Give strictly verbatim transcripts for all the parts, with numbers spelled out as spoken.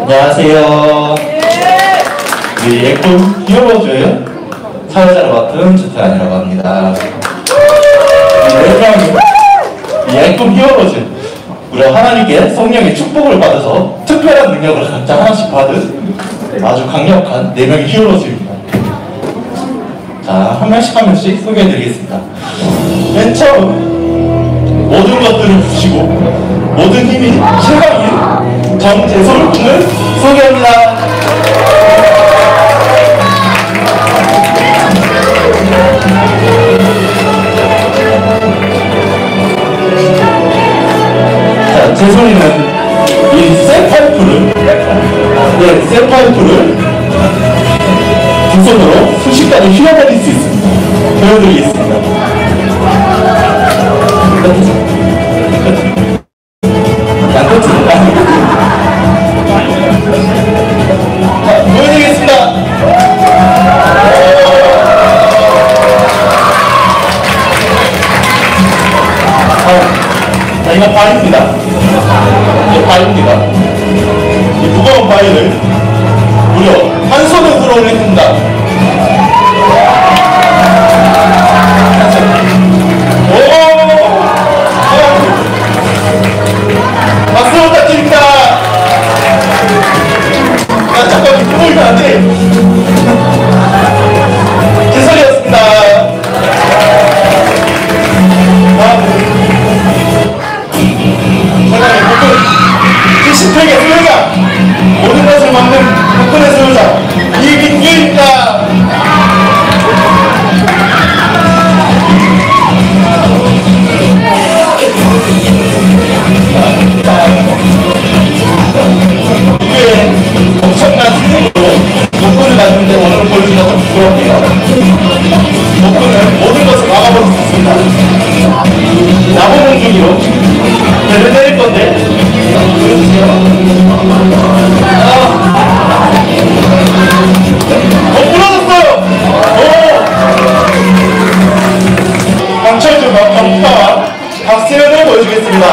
안녕하세요. 우리 예쁜 히어로즈의 사회자를 맡은 주태환이라고 합니다. 이 예쁜 히어로즈, 우리 하나님께 성령의 축복을 받아서 특별한 능력을 각자 하나씩 받은 아주 강력한 네 명의 히어로즈입니다. 자, 한 명씩 한 명씩 소개해드리겠습니다. 맨 처음 모든 것들을 부시고 모든 힘이 최강인 정재솔 군을 소개합니다. 자, 재솔이는 이 쇠파이프를 네, 쇠파이프를 두 손으로 순식간에 휘어버릴 수 있습니다. 보여드리겠습니다. 양끝입니다. 자, 보여드리겠습니다. 자, 이거 바위입니다. 이게 바위입니다. 이 무거운 바위를 무려 한 손으로 들어올렸습니다. 박수 부탁드립니다. 야, 잠깐 부모이면 안 돼. 재설이었습니다. 사랑의 복근, 칠십팔 개 소유자, 모든 것을 막는 복근의 소유자 이민규입니다. 이게 엄청난 수준으로 복근을 만드는데 오늘 보여주기가 좀 부끄럽네요. 복근은 모든 것을 막아버릴 수 있습니다. 나무 공중기로 배를 때릴 건데 보여주세요. 어, 부러졌어요! 오! 강철주 경파와 박세현을 보여주겠습니다.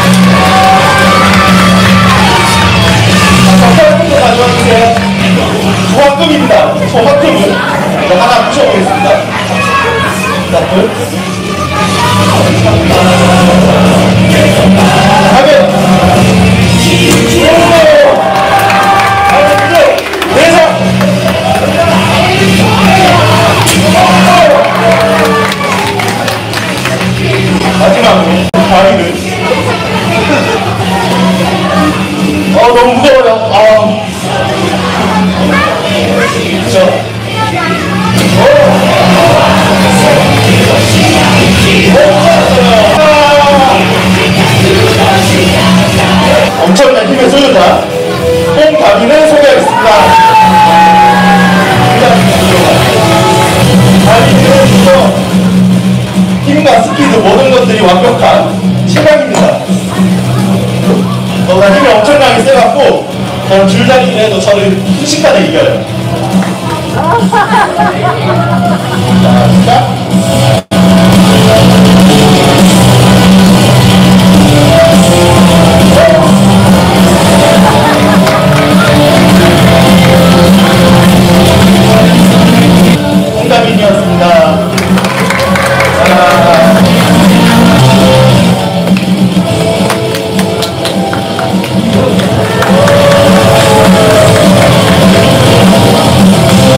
박세현도 가져와주세요. 소화금입니다. 소화금을 하나 부셔보겠습니다. 자, 둘. 가면 마지막으로 다리를 어 너무 무거워요. 아 그쵸. 엄청난 힘의 소유자 홍다빈을 소개하겠습니다. 다빈은 힘과 스피드 모든 것들이 완벽한 최강입니다. 어, 힘이 엄청나게 세갖고 어, 줄다리기 해도 저를 순식간에 이겨요. 자, 시작.